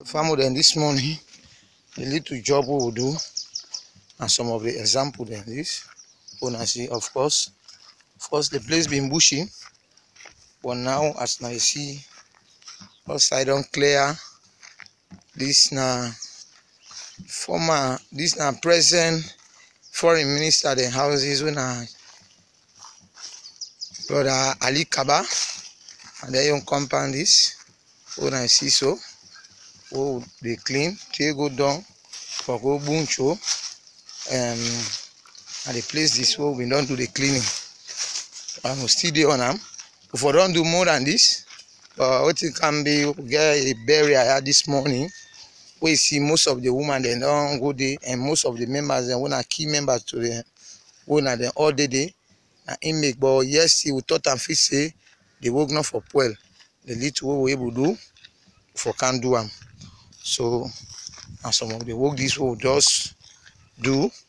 Farmer then this morning, the little job we will do, and some of the example then this. Wanna see, of course, first the place been bushy, but now as I see, outside don't clear. This now present foreign minister the houses when brother Ali Kaba, and they don't compound this. When I see so, oh they clean, they go down for go buncho, and the place this way we don't do the cleaning. I will still do on them. If we don't do more than this, but what it can be, we get a burial I had this morning. We see most of the women they don't go there, and most of the members they want key members to the owner they all day. And in make, but yes, we thought and feel say they work not for well. The little we able to do for can do them. So and some of the work this will just do